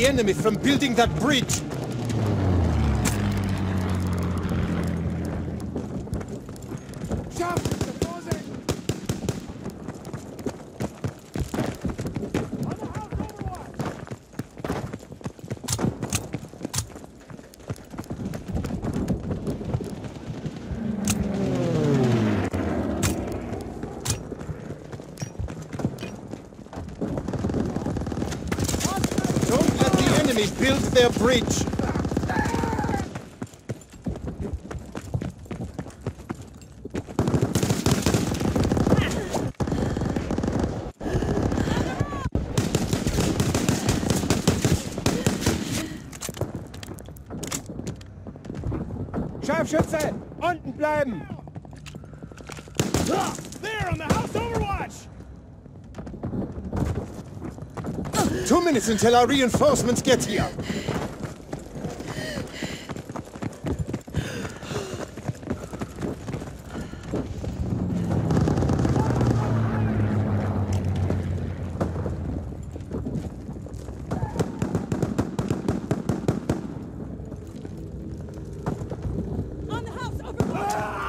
the enemy from building that bridge! Build their bridge! Scharfschütze! Unten bleiben! There on the house overwatch! 2 minutes until our reinforcements get here. On the house overwatch!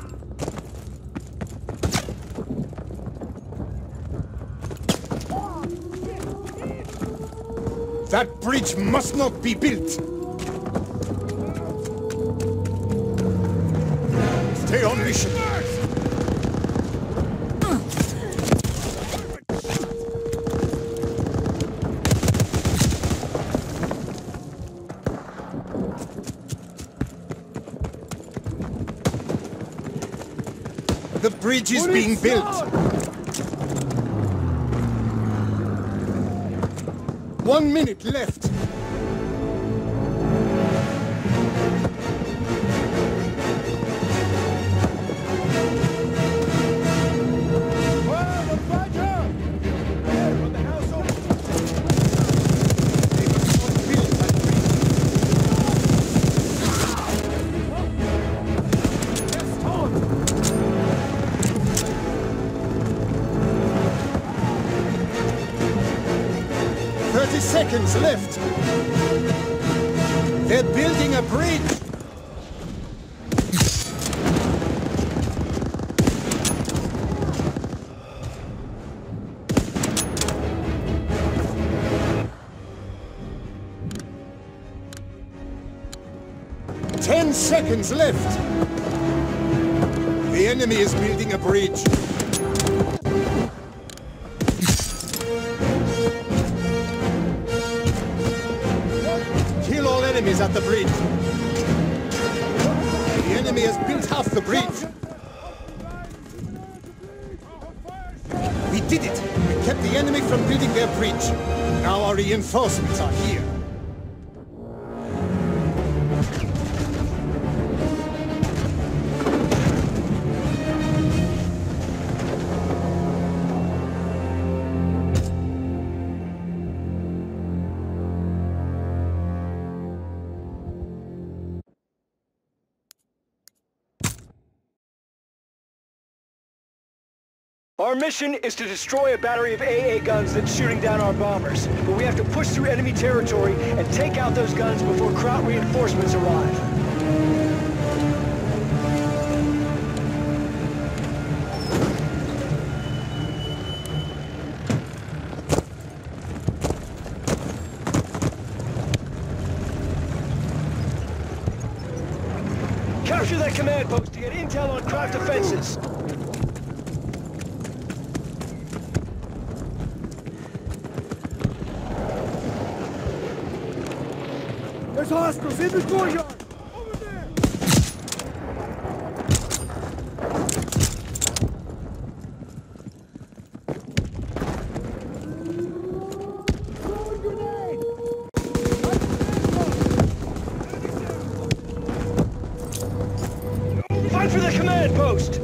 That bridge must not be built! Stay on mission! The bridge is being built! 1 minute left! Seconds left. They're building a bridge. Ten seconds left. The enemy is building a bridge. Enemies at the bridge. The enemy has built half the bridge. We did it! We kept the enemy from building their bridge. Now our reinforcements are here. Our mission is to destroy a battery of AA guns that's shooting down our bombers. But we have to push through enemy territory and take out those guns before Kraut reinforcements arrive. Capture that command post to get intel on Kraut defenses. There's hostiles in the courtyard! Over there! Throwing grenade! Fight for the command post!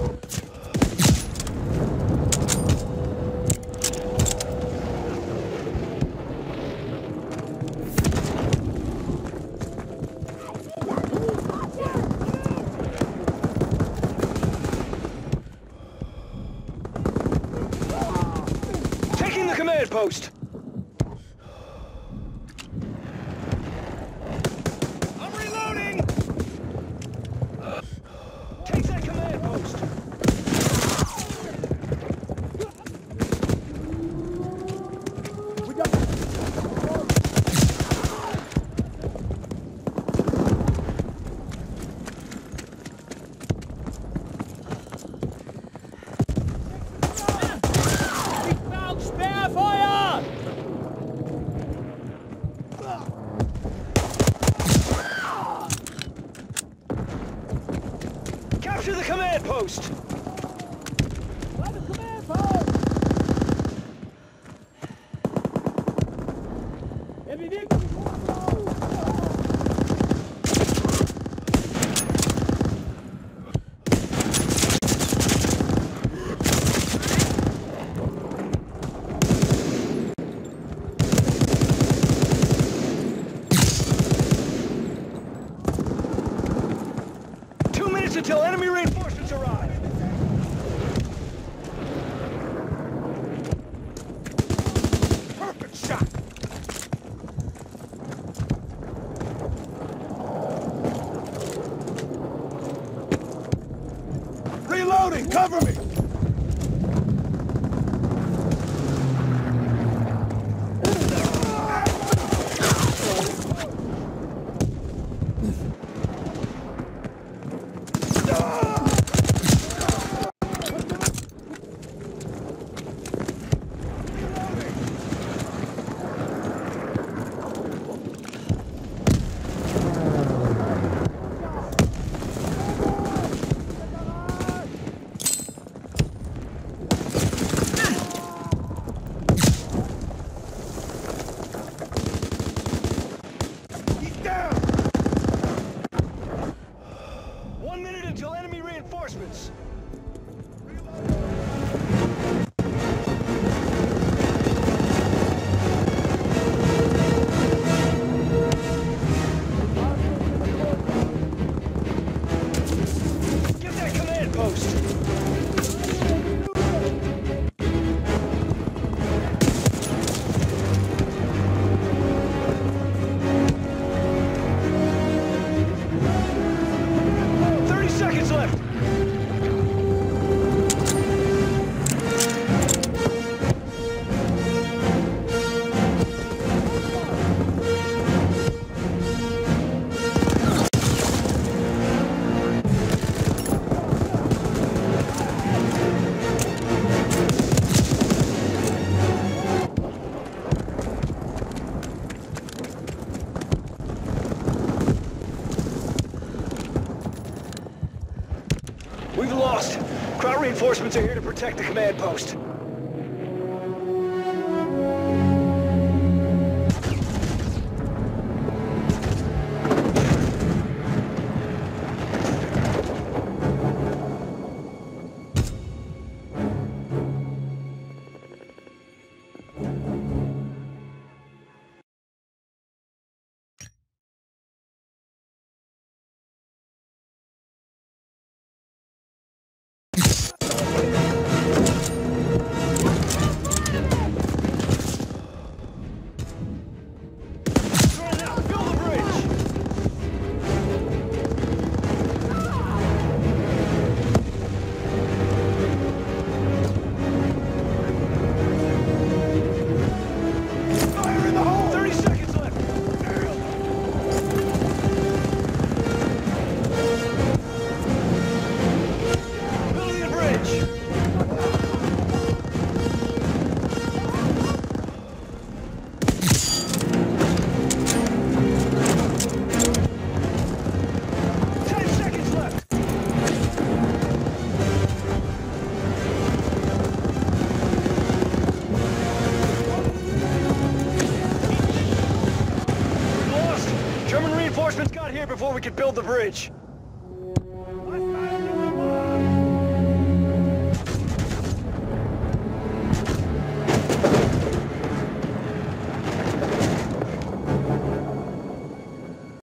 Post. Capture the command post! By the command post! Enemy vehicle! Until enemy reinforcements arrive. Perfect shot! Reloading! Cover me! Until enemy reinforcements. Get that command post. 30 seconds left. We've lost. Crowd reinforcements are here to protect the command post. Reinforcements got here before we could build the bridge.